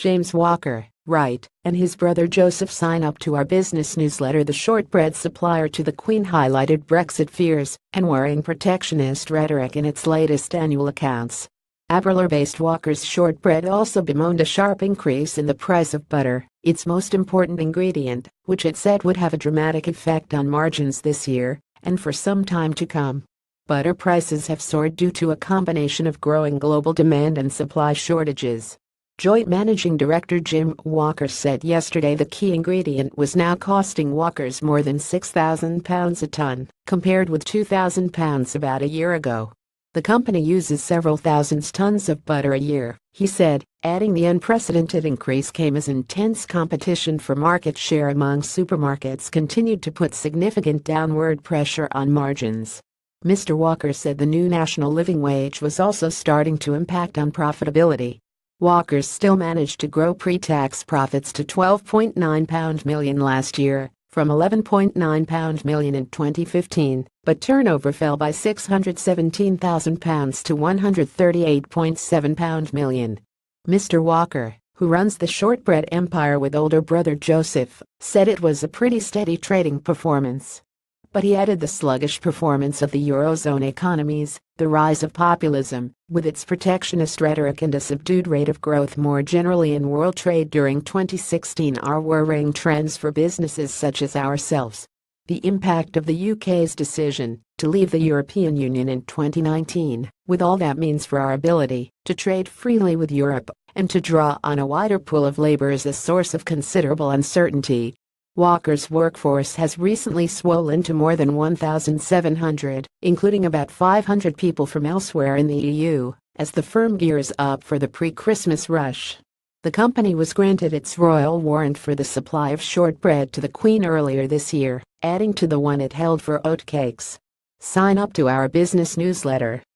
James Walker, Wright, and his brother Joseph sign up to our business newsletter. The shortbread supplier to the Queen highlighted Brexit fears and worrying protectionist rhetoric in its latest annual accounts. Aberlour-based Walker's shortbread also bemoaned a sharp increase in the price of butter, its most important ingredient, which it said would have a dramatic effect on margins this year and for some time to come. Butter prices have soared due to a combination of growing global demand and supply shortages. Joint Managing Director Jim Walker said yesterday the key ingredient was now costing Walkers more than £6,000 a ton, compared with £2,000 about a year ago. The company uses several thousand tons of butter a year, he said, adding the unprecedented increase came as intense competition for market share among supermarkets continued to put significant downward pressure on margins. Mr. Walker said the new national living wage was also starting to impact on profitability. Walker's still managed to grow pre-tax profits to £12.9 million last year, from £11.9 million in 2015, but turnover fell by £617,000 to £138.7 million. Mr. Walker, who runs the shortbread empire with older brother Joseph, said it was a pretty steady trading performance. But he added the sluggish performance of the Eurozone economies, the rise of populism, with its protectionist rhetoric and a subdued rate of growth more generally in world trade during 2016 are worrying trends for businesses such as ourselves. The impact of the UK's decision to leave the European Union in 2019, with all that means for our ability to trade freely with Europe and to draw on a wider pool of labor, is a source of considerable uncertainty. Walker's workforce has recently swollen to more than 1,700, including about 500 people from elsewhere in the EU, as the firm gears up for the pre-Christmas rush. The company was granted its royal warrant for the supply of shortbread to the Queen earlier this year, adding to the one it held for oatcakes. Sign up to our business newsletter